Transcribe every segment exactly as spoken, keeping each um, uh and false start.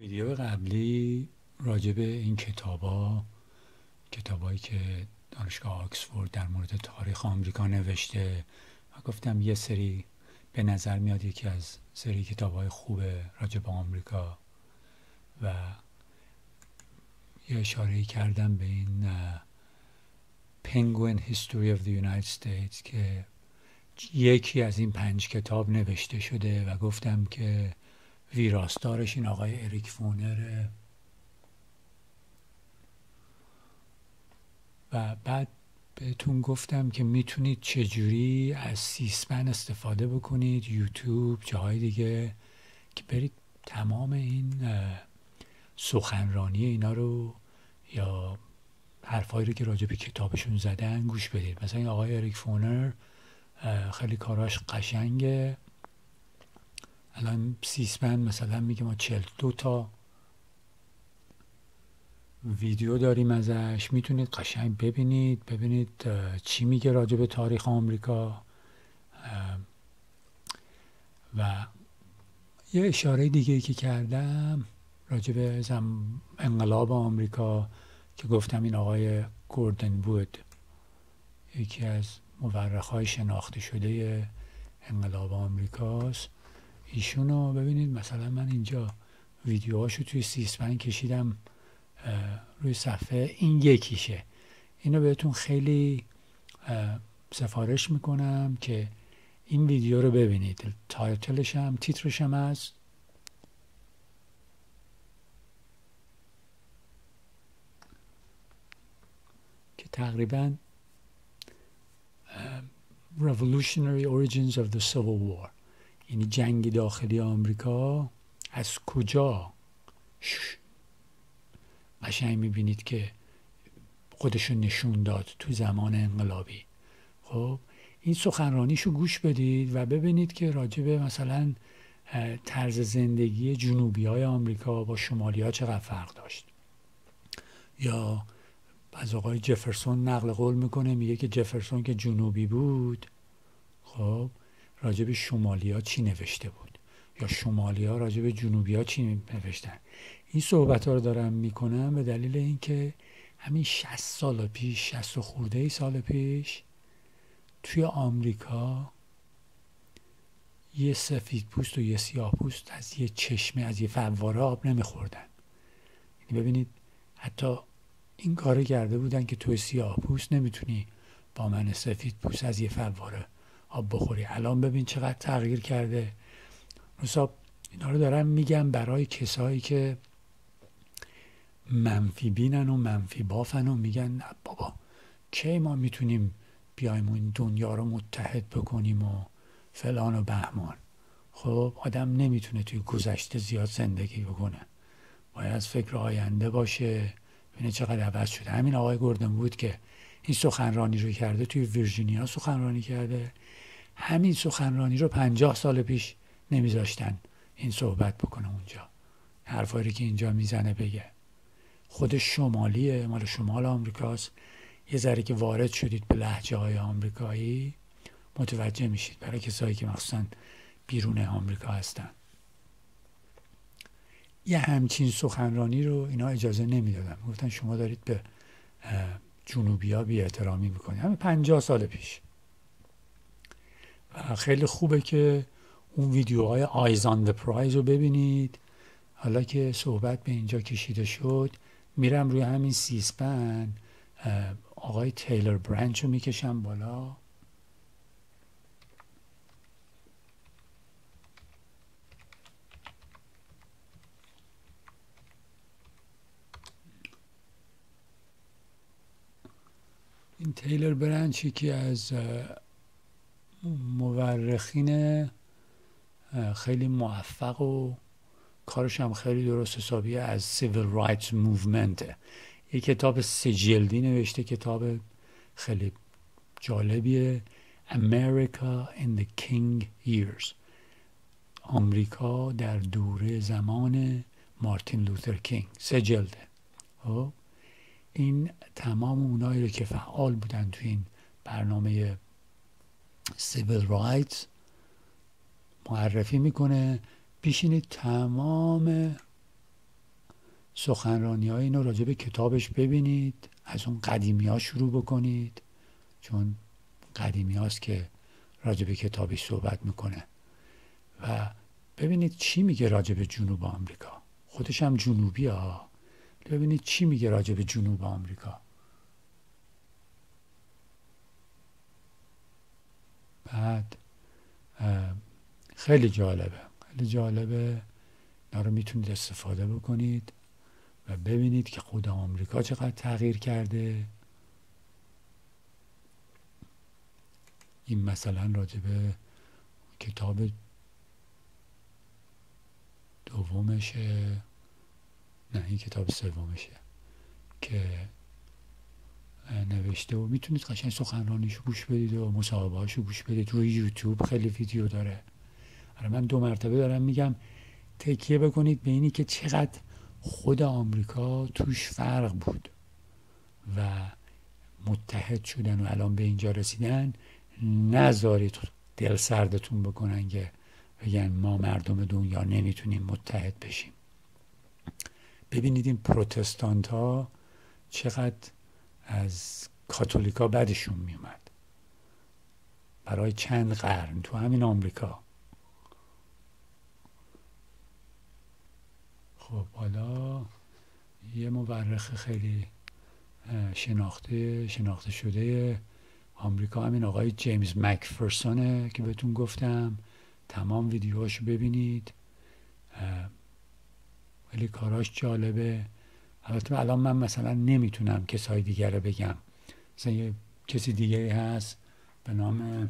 ویدیو قبلی راجع به این کتابا کتابایی که دانشگاه آکسفورد در مورد تاریخ آمریکا نوشته و گفتم یه سری به نظر میاد یکی از سری کتابای خوب راجع به آمریکا و یه اشاره کردم به این Penguin History of the United States که یکی از این پنج کتاب نوشته شده و گفتم که ویراستارش این آقای اریک فونره و بعد بهتون گفتم که میتونید چجوری از سیسپن استفاده بکنید، یوتیوب، جاهای دیگه، که برید تمام این سخنرانی اینا رو یا حرفایی رو که راجع به کتابشون زدن گوش بدید. مثلا این آقای اریک فونر خیلی کاراش قشنگه. الان سیسپن مثلا میگه ما چهل و دو تا ویدیو داریم ازش، میتونید قشنگ ببینید ببینید چی میگه راجع به تاریخ آمریکا. و یه اشاره دیگه که کردم راجع به انقلاب آمریکا که گفتم این آقای گوردن وود یکی از مورخای شناخته شده انقلاب آمریکاست. ایشونو ببینید، مثلا من اینجا ویدیوهاشو توی سیسپن کشیدم روی صفحه، این یکیشه. اینو بهتون خیلی سفارش میکنم که این ویدیو رو ببینید. تایتلش هم تیترش هم هست. که تقریبا Revolutionary Origins of the Civil War، یعنی جنگ داخلی آمریکا از کجا قشنگ میبینید که خودشون نشون داد تو زمان انقلابی. خب این سخنرانیشو گوش بدید و ببینید که راجع به مثلا طرز زندگی جنوبی های آمریکا با شمالی ها چقدر فرق داشت. یا از آقای جفرسون نقل قول میکنه، میگه که جفرسون که جنوبی بود، خب راجع به شمالی ها چی نوشته بود، یا شمالی ها راجع به جنوبی ها چی نوشتن. این صحبت ها رو دارم میکنم به دلیل اینکه همین شصت سال پیش، شصت خورده ای سال پیش، توی آمریکا یه سفید پوست و یه سیاه پوست از یه چشمه، از یه فواره آب نمیخوردن. یعنی ببینید حتی این کار کرده بودن که توی سیاه پوست نمیتونی با من سفید پوست از یه فواره آب بخوری. الان ببین چقدر تغییر کرده. مثلا اینا رو دارم میگم برای کسایی که منفی بینن و منفی بافن و میگن نه بابا کی ما میتونیم بیایم این دنیا رو متحد بکنیم و فلان و بهمان. خب آدم نمیتونه توی گذشته زیاد زندگی بکنه، باید از فکر آینده باشه، ببینه چقدر عوض شده. همین آقای گوردن وود که این سخنرانی رو کرده توی ویرجینیا سخنرانی کرده، همین سخنرانی رو پنجاه سال پیش نمیذاشتن این صحبت بکنه اونجا. حرفایی که اینجا میزنه بگه. خود شمالیه، مال شمال آمریکاست. یه ذره که وارد شدید به لهجه های آمریکایی متوجه میشید، برای کسایی که مخصوصا بیرون آمریکا هستن. یه همچین سخنرانی رو اینا اجازه نمیدادن، گفتن شما دارید به جنوبی ها بی احترامی میکنید. همین پنجاه سال پیش. و خیلی خوبه که اون ویدیوهای آیز آن دی پرایز رو ببینید. حالا که صحبت به اینجا کشیده شد، میرم روی همین سیسپن آقای تیلر برانچ رو میکشم بالا. این تیلر برانچ یکی از مورخین خیلی موفق و کارش هم خیلی درست حسابیه از سیویل رایتس موومنت. یه کتاب سه جلدی نوشته، کتاب خیلی جالبیه، America in the King Years، آمریکا در دوره زمان مارتین لوتر کینگ. سه جلده. خب این تمام اونایی رو که فعال بودن تو این برنامه سیویل رایتس معرفی میکنه. بیشینید تمام سخنرانی های اینو راجع به کتابش ببینید، از اون قدیمی ها شروع بکنید، چون قدیمی هاست که راجع به کتابش صحبت میکنه و ببینید چی میگه راجع به جنوب آمریکا. خودش هم جنوبی ها. ببینید چی میگه راجع به جنوب آمریکا. بعد خیلی جالبه، خیلی جالبه. اینا رو میتونید استفاده بکنید و ببینید که خود آمریکا چقدر تغییر کرده. این مثلا راجع به کتاب دومشه، نه این کتاب سومشه که نوشته و میتونید قشنگ سخنرانیشو گوش بدید و مصاحبه‌هاشو گوش بدید. روی یوتیوب خیلی ویدیو داره. آره من دو مرتبه دارم میگم تکیه بکنید به اینی که چقدر خود آمریکا توش فرق بود و متحد شدن و الان به اینجا رسیدن. نذارید دل سردتون بکنن که بگن ما مردم دنیا نمیتونیم متحد بشیم. ببینید این پروتستانت ها چقدر از کاتولیکا بدشون میومد برای چند قرن تو همین آمریکا. خب حالا یه مورخ خیلی شناخته شناخته شده آمریکا همین آقای جیمز مکفرسونه که بهتون گفتم. تمام ویدیوهاشو ببینید، خیلی کاراش جالبه. البته الان من مثلا نمیتونم کسای دیگر رو بگم، مثلا یه کسی دیگه هست به نام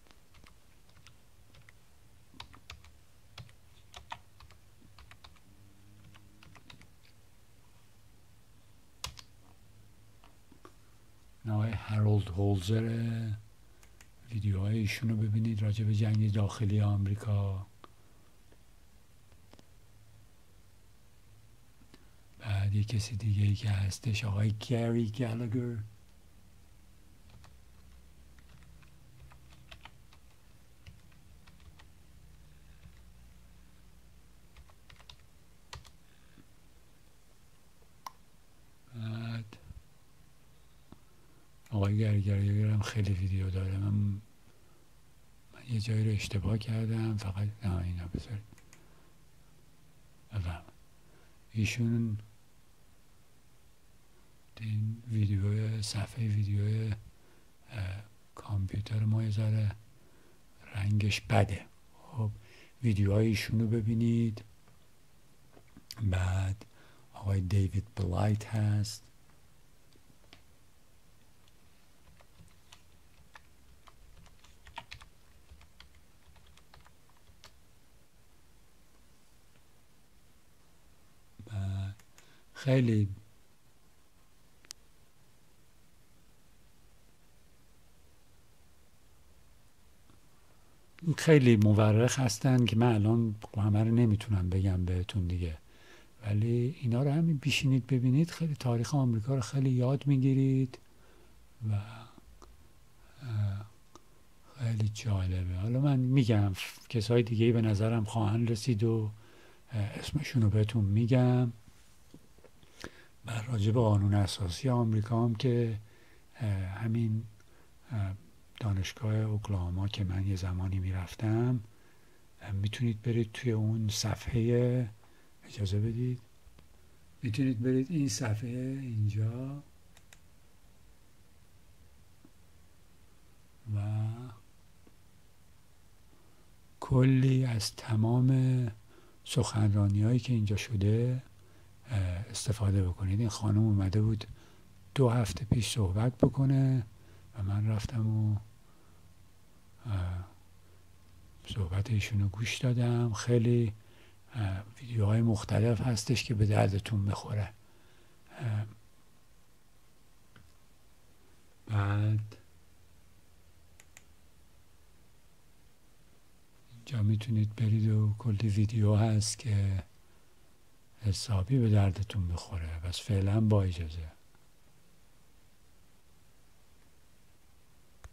آقای هارولد هولزر. ویدیوهای ایشون رو ببینید راجع به جنگ داخلی آمریکا. بعد یه کسی دیگه ای که هستش آقای گری گالگر. بعد آقای گری گالگر هم خیلی ویدیو داره. من, من یه جایی رو اشتباه کردم فقط نه اینا بذارید بفهم. ایشون این ویدیو صفحه ویدیو کامپیوتر ما یه ذره رنگش بده. خب ویدیوهای ایشون رو ببینید. بعد آقای دیوید بلایت هست. بعد خیلی خیلی مورخ هستن که من الان همه رو نمیتونم بگم بهتون دیگه، ولی اینا رو همین بیشینید ببینید خیلی تاریخ آمریکا رو خیلی یاد میگیرید و خیلی جالبه. حالا من میگم کسای دیگه به نظرم خواهند رسید و اسمشون رو بهتون میگم. بر راجع به قانون اساسی آمریکا هم که همین دانشگاه اوکلاهاما که من یه زمانی میرفتم میتونید برید توی اون صفحه، اجازه بدید، میتونید برید این صفحه اینجا و کلی از تمام سخنرانی هایی که اینجا شده استفاده بکنید. این خانم اومده بود دو هفته پیش صحبت بکنه و من رفتم و صحبت ایشونو گوش دادم. خیلی ویدیوهای مختلف هستش که به دردتون بخوره. بعد اینجا میتونید برید و کلی ویدیو هست که حسابی به دردتون بخوره. بس فعلا با اجازه.